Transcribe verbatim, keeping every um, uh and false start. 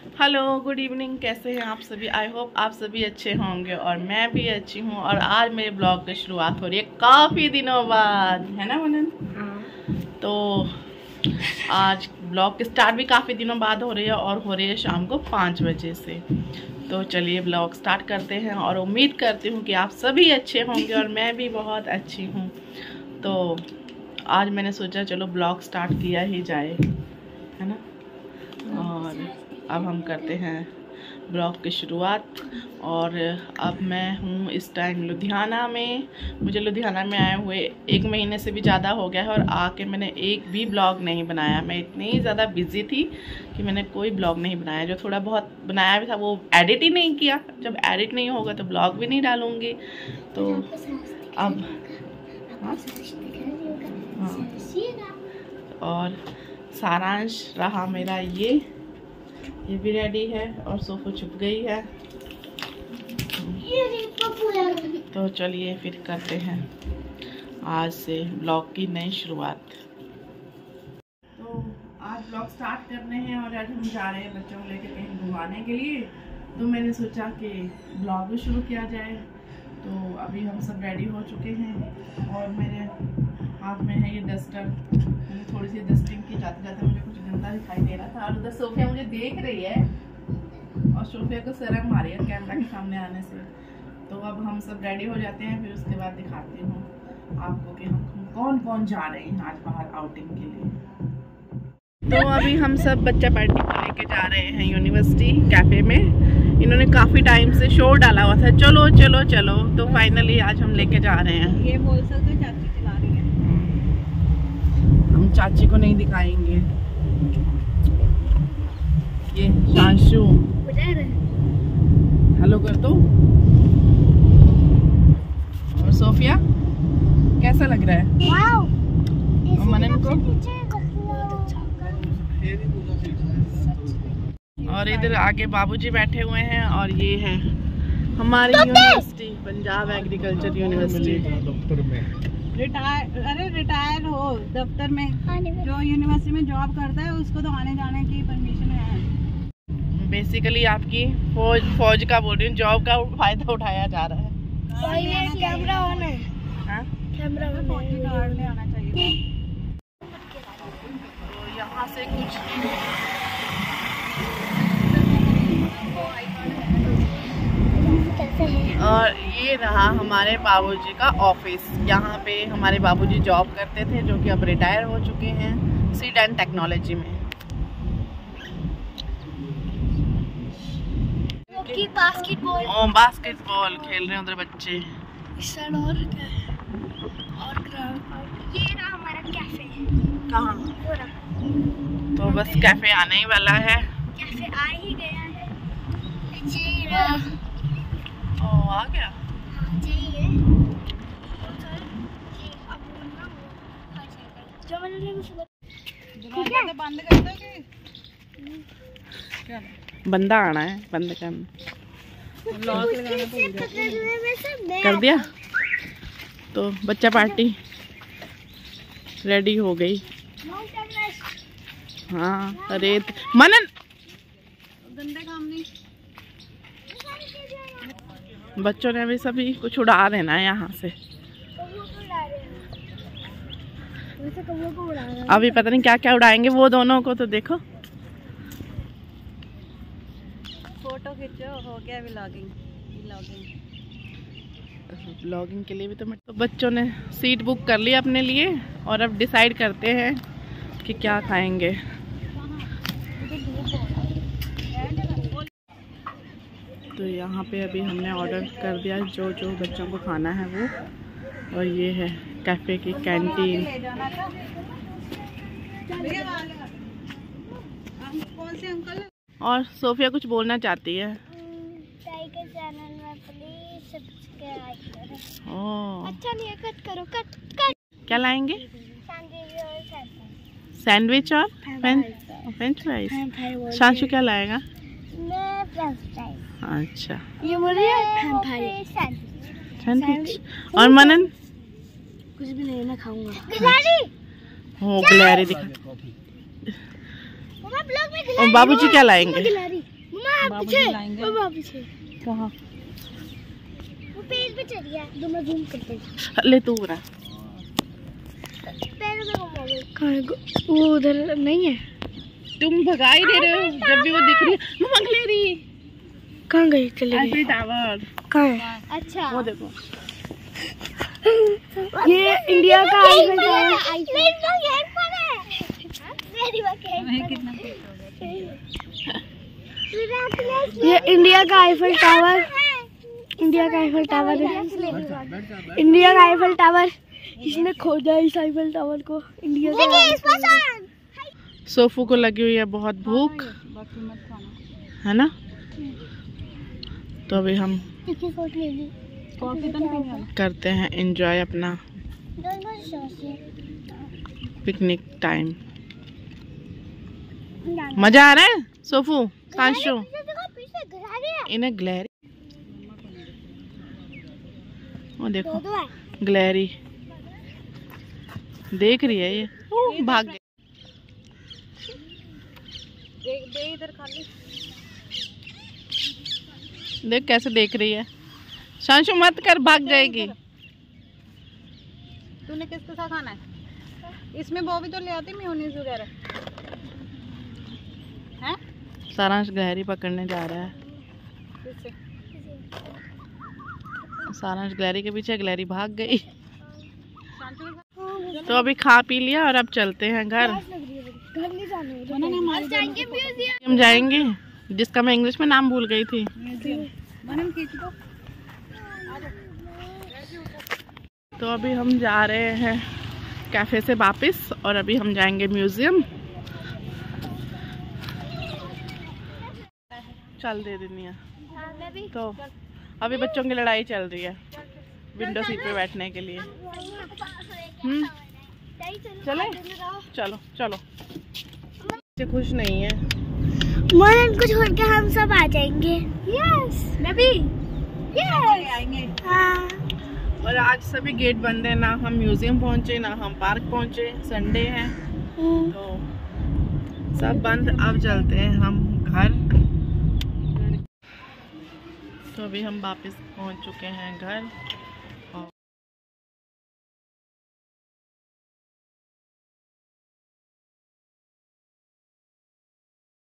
Hello, good evening. कैसे हैं आप सभी? आई होप आप सभी अच्छे होंगे और मैं भी अच्छी हूँ। और आज मेरे ब्लॉग की शुरुआत हो रही है काफ़ी दिनों बाद, है ना मनन? तो आज ब्लॉग की स्टार्ट भी काफ़ी दिनों बाद हो रही है और हो रही है शाम को पाँच बजे से। तो चलिए ब्लॉग स्टार्ट करते हैं और उम्मीद करती हूँ कि आप सभी अच्छे होंगे और मैं भी बहुत अच्छी हूँ। तो आज मैंने सोचा चलो ब्लॉग स्टार्ट किया ही जाए, है ना। और अब हम करते हैं ब्लॉग की शुरुआत। और अब मैं हूँ इस टाइम लुधियाना में। मुझे लुधियाना में आए हुए एक महीने से भी ज़्यादा हो गया है और आके मैंने एक भी ब्लॉग नहीं बनाया। मैं इतनी ज़्यादा बिज़ी थी कि मैंने कोई ब्लॉग नहीं बनाया। जो थोड़ा बहुत बनाया भी था वो एडिट ही नहीं किया। जब एडिट नहीं होगा तो ब्लॉग भी नहीं डालूँगी। तो अब हाँ हाँ और सारांश रहा मेरा ये ये भी रेडी है और सोफा छुप गई है। तो चलिए फिर करते हैं आज से ब्लॉग की नई शुरुआत। तो आज ब्लॉग स्टार्ट करने हैं और आज हम जा रहे हैं बच्चों को लेकर कहीं घुमाने के लिए। तो मैंने सोचा कि ब्लॉग भी शुरू किया जाए। तो अभी हम सब रेडी हो चुके हैं और मेरे हाथ में है ये डस्टर। मैंने थोड़ी सी डस्टिंग की, जाते जाते मुझे कुछ गंदा दिखाई दे रहा था। और उधर सोफिया मुझे देख रही है और सोफिया को शर्म आ रही है कैमरा के सामने आने से। तो अब हम सब रेडी हो जाते हैं, फिर उसके बाद दिखाती हूँ आपको कि हम कौन कौन जा रहे हैं आज बाहर आउटिंग के लिए। तो अभी हम सब बच्चा पार्टी को लेके जा रहे हैं यूनिवर्सिटी कैफे में। इन्होंने काफ़ी टाइम से शोर डाला हुआ था, चलो चलो चलो। तो फाइनली आज हम लेके जा रहे हैं। ये बोल सकते चाची चला रही है। हम चाची को नहीं दिखाएंगे। ये शांशु हेलो कर दो। और सोफिया कैसा लग रहा है? वाओ। और मनन को? और इधर आगे बाबूजी बैठे हुए हैं और ये है हमारी यूनिवर्सिटी, पंजाब एग्रीकल्चर यूनिवर्सिटी। दफ्तर में रिटायर अरे रिटायर हो दफ्तर में जो यूनिवर्सिटी में जॉब करता है उसको तो आने जाने की परमिशन है। बेसिकली आपकी फौज फौज का बोल रही हूँ, जॉब का फायदा उठाया जा रहा है। कैमरा ऑन है। हाँ? कैमरा ऑन है। फौजी कार्ड ले आना चाहिए। तो यहाँ से कुछ और ये रहा हमारे बाबूजी का ऑफिस। यहाँ पे हमारे बाबूजी जॉब करते थे जो कि अब रिटायर हो चुके हैं सीड एंड टेक्नोलॉजी में। बास्केटबॉल ओ बास्केटबॉल खेल रहे हैं उधर बच्चे। और क्या है? और ये रहा हमारा कैफे। कहाँ? तो बस कैफे आने ही वाला है। कैफे आ ही गया है। जी रहा। ओ आ गया। हाँ जी है। अब ना वो आ जाएगा। जो मैंने उसे दरवाजा तो बंद कर दो कि क्या? बंदा आना है, बंद करना। लॉक लगाना भूल गया। कर दिया। तो बच्चा पार्टी रेडी हो गई। हाँ अरे मनन गंदे काम नहीं। बच्चों ने भी सभी कुछ उड़ा देना है यहाँ से। अभी पता नहीं क्या क्या उड़ाएंगे वो दोनों को। तो देखो फोटो खींचो, हो गया व्लॉगिंग। व्लॉगिंग ब्लॉगिंग के लिए भी तो मैं तो बच्चों ने सीट बुक कर ली अपने लिए और अब डिसाइड करते हैं कि क्या खाएंगे। तो यहाँ पे अभी हमने ऑर्डर कर दिया जो जो बच्चों को खाना है वो। और ये है कैफे की कैंटीन। और सोफिया कुछ बोलना चाहती है। टाइगर चैनल में प्लीज सब्सक्राइब करें। ओह अच्छा नहीं है, कट करो, कट कट। क्या लाएंगे? सैंडविच और सैंडविच। सैंडविच और फ्रेंच फ्राइज। शांशु क्या लाएगा? मैं फ्रेंच फ्राइज। अच्छा ये बोलिए सैंडविच। सैंडविच। और मनन? कुछ भी नहीं, मैं खाऊंगा। गिलारी। हो गिलारी दिखा। और बाबूजी क्या लाएंगे? गिलारी। बाबू जी लाएंगे। वो वहाँ पीछे कहाँ? वो पेड़ पे चढ़ गया। जो मैं जूम करते ले तू रहा पैर में घुमाओगे। कहाँ है? वो उधर नहीं है। तुम भगाई दे रहे हो जब भी वो दिख रही है। मंगलेरी कहाँ गई? चले आईफिल टावर कहाँ है? अच्छा वो देखो। ये इंडिया का आईफिल टावर। ये इंडिया का आईफिल टावर। इंडिया का आईफिल टावर है। इंडिया का आईफिल टावर। इसने खोदा इस आईफिल टावर को। इंडिया का। सोफू को लगी हुई है बहुत भूख, है ना? तो अभी हम करते हैं एंजॉय अपना पिकनिक टाइम। मजा आ रहा है सोफू? सांशु इन्हें ग्लैरी, वो देखो ग्लैरी देख रही है ये। ओ, भाग गई। इधर खाली देख कैसे देख रही है। शांशु मत कर, भाग जाएगी। तूने किसके साथ खाना है? इसमें वो भी तो ले आती मेयोनीज वगैरह हैं। सारांश गहरी पकड़ने जा रहा है। किससे? सारांश गहरी के पीछे, गहरी भाग गई। तो अभी खा पी लिया और अब चलते हैं घर। हम जाएंगे जिसका मैं इंग्लिश में नाम भूल गई थी। तो अभी हम जा रहे हैं कैफे से वापस और अभी हम जाएंगे म्यूजियम। चल दे दुनिया। तो अभी बच्चों की लड़ाई चल रही है विंडो सीट पे बैठने के लिए। हम्म चले चलो चलो। बच्चे खुश नहीं है। मोहन को छोड़ के हम सब आ जाएंगे। यस मैं भी यस आएंगे। हाँ। और आज सभी गेट बंद है, ना हम म्यूजियम पहुंचे ना हम पार्क पहुंचे। संडे है तो सब बंद। अब चलते हैं हम घर। तो अभी हम वापस पहुंच चुके हैं घर।